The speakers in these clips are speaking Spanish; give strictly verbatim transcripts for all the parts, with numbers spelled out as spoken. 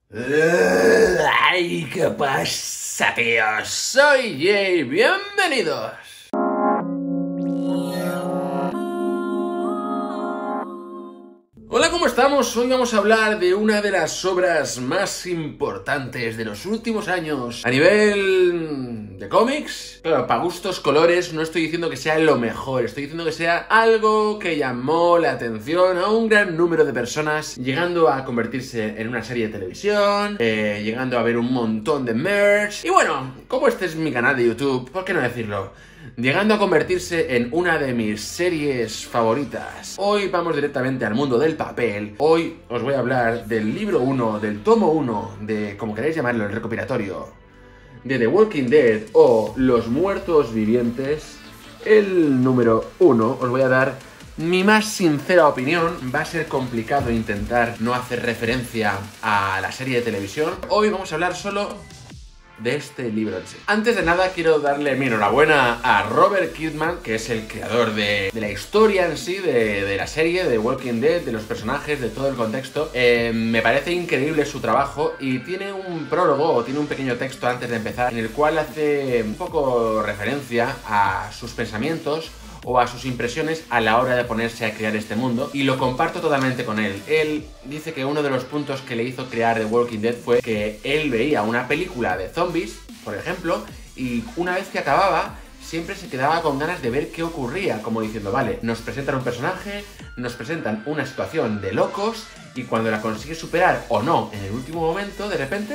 ¡Ay, qué pasa, tíos! Soy Jay, bienvenidos. Hola, ¿cómo estamos? Hoy vamos a hablar de una de las obras más importantes de los últimos años a nivel de cómics. Claro, para gustos, colores, no estoy diciendo que sea lo mejor, estoy diciendo que sea algo que llamó la atención a un gran número de personas, llegando a convertirse en una serie de televisión, eh, llegando a ver un montón de merch. Y bueno, como este es mi canal de YouTube, ¿por qué no decirlo? Llegando a convertirse en una de mis series favoritas. Hoy vamos directamente al mundo del papel. Hoy os voy a hablar del libro uno, del tomo uno, de, como queráis llamarlo, el recopilatorio, de The Walking Dead o Los Muertos Vivientes. El número uno. Os voy a dar mi más sincera opinión. Va a ser complicado intentar no hacer referencia a la serie de televisión. Hoy vamos a hablar solo de este libro en sí. Antes de nada quiero darle mi enhorabuena a Robert Kirkman, que es el creador de, de la historia en sí, de, de la serie, de Walking Dead, de los personajes, de todo el contexto. Eh, me parece increíble su trabajo y tiene un prólogo, o tiene un pequeño texto antes de empezar, en el cual hace un poco referencia a sus pensamientos o a sus impresiones a la hora de ponerse a crear este mundo, y lo comparto totalmente con él. Él dice que uno de los puntos que le hizo crear The Walking Dead fue que él veía una película de zombies, por ejemplo, y una vez que acababa siempre se quedaba con ganas de ver qué ocurría, como diciendo, vale, nos presentan un personaje, nos presentan una situación de locos, y cuando la consigue superar o no en el último momento, de repente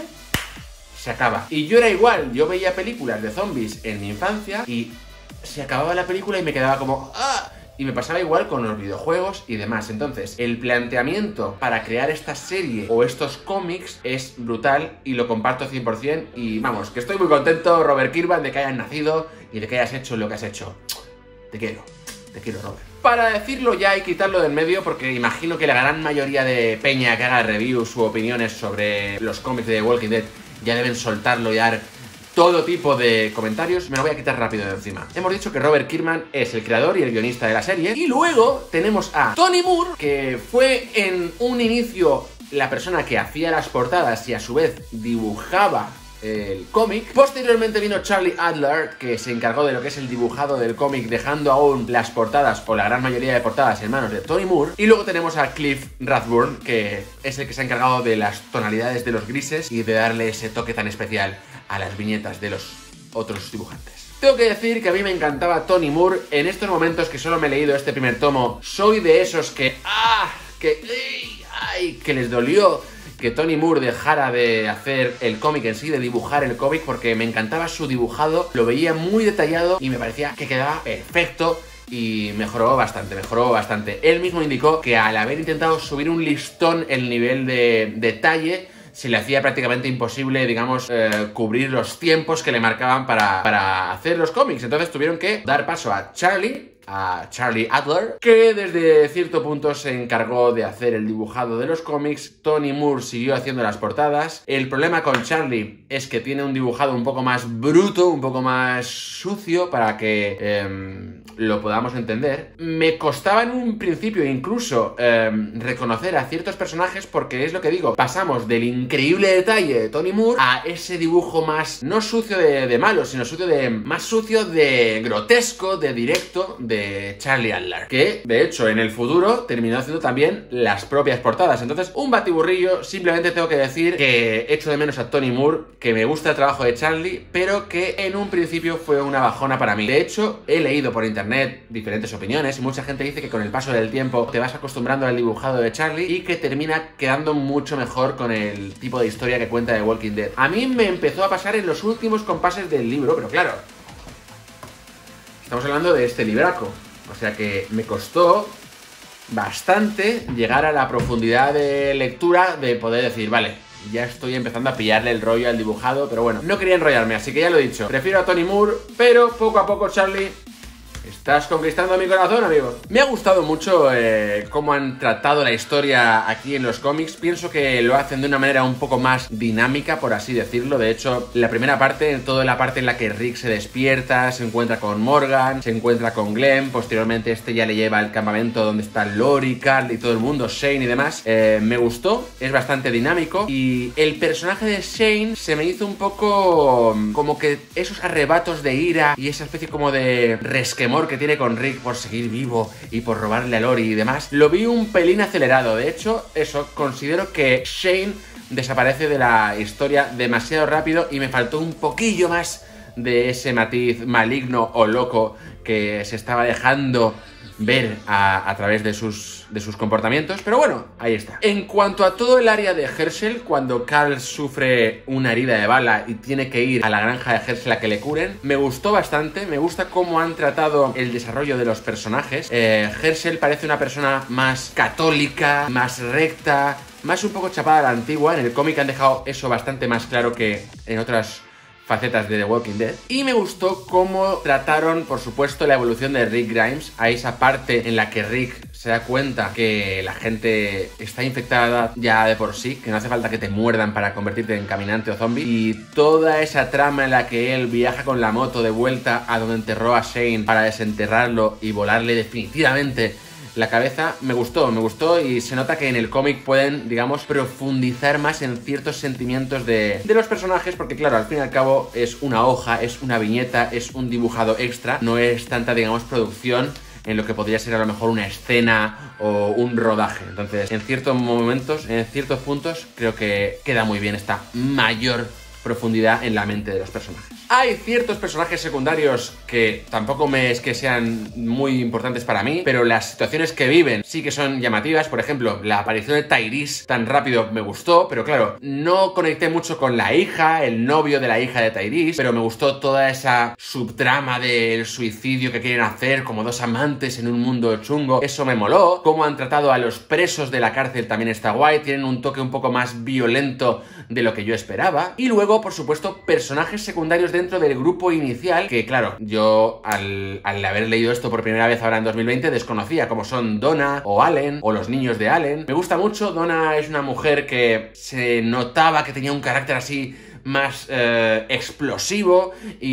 se acaba. Y yo era igual, yo veía películas de zombies en mi infancia y se acababa la película y me quedaba como ¡ah! Y me pasaba igual con los videojuegos y demás. Entonces, el planteamiento para crear esta serie o estos cómics es brutal y lo comparto cien por cien. Y vamos, que estoy muy contento, Robert Kirkman, de que hayas nacido y de que hayas hecho lo que has hecho. Te quiero, te quiero, Robert. Para decirlo ya y quitarlo del medio, porque imagino que la gran mayoría de peña que haga reviews u opiniones sobre los cómics de The Walking Dead ya deben soltarlo y dar todo tipo de comentarios, me lo voy a quitar rápido de encima. Hemos dicho que Robert Kirkman es el creador y el guionista de la serie. Y luego tenemos a Tony Moore, que fue en un inicio la persona que hacía las portadas y a su vez dibujaba el cómic. Posteriormente vino Charlie Adler, que se encargó de lo que es el dibujado del cómic, dejando aún las portadas, o la gran mayoría de portadas, en manos de Tony Moore. Y luego tenemos a Cliff Rathburn, que es el que se ha encargado de las tonalidades de los grises y de darle ese toque tan especial a las viñetas de los otros dibujantes. Tengo que decir que a mí me encantaba Tony Moore. En estos momentos que solo me he leído este primer tomo, soy de esos que ¡ah! que ¡ay! que les dolió que Tony Moore dejara de hacer el cómic en sí, de dibujar el cómic, porque me encantaba su dibujado, lo veía muy detallado y me parecía que quedaba perfecto. Y mejoró bastante, mejoró bastante. Él mismo indicó que al haber intentado subir un listón el nivel de detalle, se le hacía prácticamente imposible, digamos, eh, cubrir los tiempos que le marcaban para, para hacer los cómics. Entonces tuvieron que dar paso a Charlie, a Charlie Adler, que desde cierto punto se encargó de hacer el dibujado de los cómics. Tony Moore siguió haciendo las portadas. El problema con Charlie es que tiene un dibujado un poco más bruto, un poco más sucio, para que eh, lo podamos entender. Me costaba en un principio incluso eh, reconocer a ciertos personajes, porque es lo que digo, pasamos del increíble detalle de Tony Moore a ese dibujo más, no sucio de, de malo, sino sucio de, más sucio de grotesco, de directo, de de Charlie Adler, que de hecho en el futuro terminó haciendo también las propias portadas. Entonces, un batiburrillo. Simplemente tengo que decir que echo de menos a Tony Moore, que me gusta el trabajo de Charlie, pero que en un principio fue una bajona para mí. De hecho, he leído por internet diferentes opiniones y mucha gente dice que con el paso del tiempo te vas acostumbrando al dibujado de Charlie y que termina quedando mucho mejor con el tipo de historia que cuenta The Walking Dead. A mí me empezó a pasar en los últimos compases del libro, pero claro, estamos hablando de este libraco, o sea que me costó bastante llegar a la profundidad de lectura de poder decir, vale, ya estoy empezando a pillarle el rollo al dibujado, pero bueno, no quería enrollarme, así que ya lo he dicho, prefiero a Tony Moore, pero poco a poco Charlie Estás conquistando mi corazón, amigo. Me ha gustado mucho eh, cómo han tratado la historia aquí en los cómics. Pienso que lo hacen de una manera un poco más dinámica, por así decirlo. De hecho, la primera parte, toda la parte en la que Rick se despierta, se encuentra con Morgan, se encuentra con Glenn. Posteriormente este ya le lleva al campamento donde están Lori, Carl y todo el mundo, Shane y demás. Eh, me gustó, es bastante dinámico. Y el personaje de Shane se me hizo un poco como que esos arrebatos de ira y esa especie como de resquemor que tiene con Rick por seguir vivo y por robarle a Lori y demás, lo vi un pelín acelerado. De hecho, eso, considero que Shane desaparece de la historia demasiado rápido y me faltó un poquillo más de ese matiz maligno o loco que se estaba dejando ver a, a través de sus, de sus comportamientos, pero bueno, ahí está. En cuanto a todo el área de Hershel, cuando Carl sufre una herida de bala y tiene que ir a la granja de Hershel a que le curen, me gustó bastante, me gusta cómo han tratado el desarrollo de los personajes. eh, Hershel parece una persona más católica, más recta, más un poco chapada a la antigua. En el cómic han dejado eso bastante más claro que en otras facetas de The Walking Dead. Y me gustó cómo trataron, por supuesto, la evolución de Rick Grimes, a esa parte en la que Rick se da cuenta que la gente está infectada ya de por sí, que no hace falta que te muerdan para convertirte en caminante o zombie, y toda esa trama en la que él viaja con la moto de vuelta a donde enterró a Shane para desenterrarlo y volarle definitivamente la cabeza, me gustó, me gustó y se nota que en el cómic pueden, digamos, profundizar más en ciertos sentimientos de, de los personajes, porque claro, al fin y al cabo es una hoja, es una viñeta, es un dibujado extra, no es tanta, digamos, producción en lo que podría ser a lo mejor una escena o un rodaje. Entonces, en ciertos momentos, en ciertos puntos, creo que queda muy bien esta mayor profundidad en la mente de los personajes. Hay ciertos personajes secundarios que tampoco me es que sean muy importantes para mí, pero las situaciones que viven sí que son llamativas. Por ejemplo, la aparición de Tyrese tan rápido me gustó, pero claro, no conecté mucho con la hija, el novio de la hija de Tyrese, pero me gustó toda esa subtrama del suicidio que quieren hacer como dos amantes en un mundo chungo. Eso me moló. Cómo han tratado a los presos de la cárcel también está guay, tienen un toque un poco más violento de lo que yo esperaba. Y luego, por supuesto, personajes secundarios dentro del grupo inicial, que claro, yo al, al haber leído esto por primera vez ahora en dos mil veinte desconocía, como son Donna o Allen o los niños de Allen. Me gusta mucho. Donna es una mujer que se notaba que tenía un carácter así más eh, explosivo,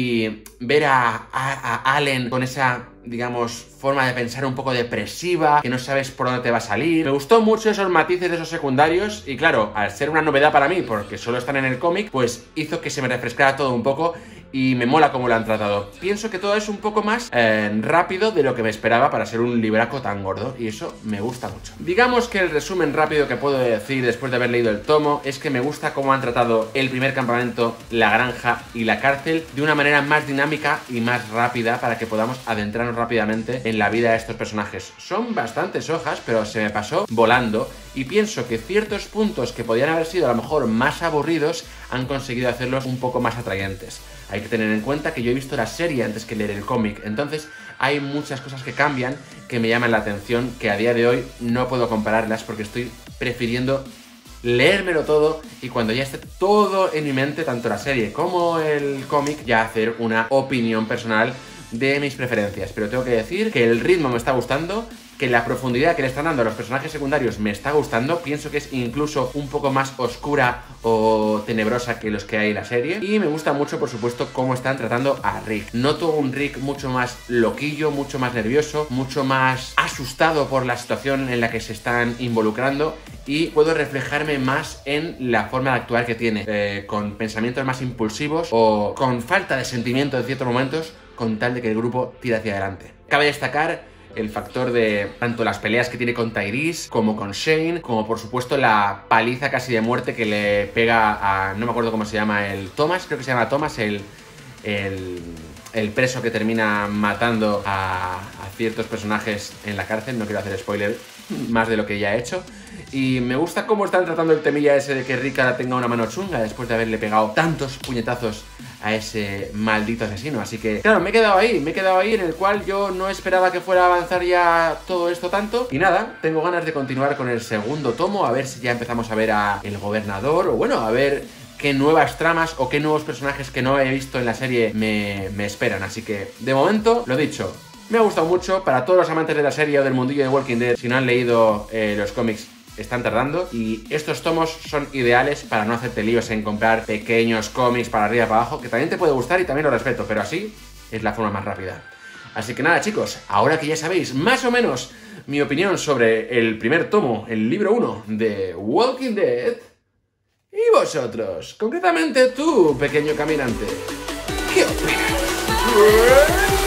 y ver a, a, a Allen con esa, digamos, forma de pensar un poco depresiva, que no sabes por dónde te va a salir. Me gustó mucho esos matices de esos secundarios y claro, al ser una novedad para mí, porque solo están en el cómic, pues hizo que se me refrescara todo un poco y me mola cómo lo han tratado. Pienso que todo es un poco más eh, rápido de lo que me esperaba para ser un libraco tan gordo, y eso me gusta mucho. Digamos que el resumen rápido que puedo decir después de haber leído el tomo es que me gusta cómo han tratado el primer campamento, la granja y la cárcel de una manera más dinámica y más rápida para que podamos adentrarnos rápidamente en la vida de estos personajes. Son bastantes hojas, pero se me pasó volando, y pienso que ciertos puntos que podían haber sido a lo mejor más aburridos han conseguido hacerlos un poco más atrayentes. Hay que tener en cuenta que yo he visto la serie antes que leer el cómic, entonces hay muchas cosas que cambian que me llaman la atención, que a día de hoy no puedo compararlas porque estoy prefiriendo leérmelo todo y cuando ya esté todo en mi mente, tanto la serie como el cómic, ya hacer una opinión personal de mis preferencias. Pero tengo que decir que el ritmo me está gustando, que la profundidad que le están dando a los personajes secundarios me está gustando. Pienso que es incluso un poco más oscura o tenebrosa que los que hay en la serie. Y me gusta mucho, por supuesto, cómo están tratando a Rick. Noto un Rick mucho más loquillo, mucho más nervioso, mucho más asustado por la situación en la que se están involucrando, y puedo reflejarme más en la forma de actuar que tiene, eh, con pensamientos más impulsivos o con falta de sentimiento en ciertos momentos, con tal de que el grupo tire hacia adelante. Cabe destacar el factor de tanto las peleas que tiene con Tyrese como con Shane, como por supuesto la paliza casi de muerte que le pega a, no me acuerdo cómo se llama, el Thomas, creo que se llama Thomas, el, el, el preso que termina matando a, a ciertos personajes en la cárcel. No quiero hacer spoiler más de lo que ya he hecho. Y me gusta cómo están tratando el temilla ese de que Rick ahora tenga una mano chunga después de haberle pegado tantos puñetazos a ese maldito asesino. Así que, claro, me he quedado ahí, me he quedado ahí en el cual yo no esperaba que fuera a avanzar ya todo esto tanto. Y nada, tengo ganas de continuar con el segundo tomo, a ver si ya empezamos a ver a el gobernador, o bueno, a ver qué nuevas tramas o qué nuevos personajes que no he visto en la serie me, me esperan. Así que, de momento, lo dicho, Me ha gustado mucho. Para todos los amantes de la serie o del mundillo de Walking Dead, si no han leído eh, los cómics, están tardando. Y estos tomos son ideales para no hacerte líos en comprar pequeños cómics para arriba y para abajo, que también te puede gustar y también lo respeto, pero así es la forma más rápida. Así que nada, chicos, ahora que ya sabéis más o menos mi opinión sobre el primer tomo, el libro uno de Walking Dead, ¿y vosotros? Concretamente tú, pequeño caminante, ¿qué opinas?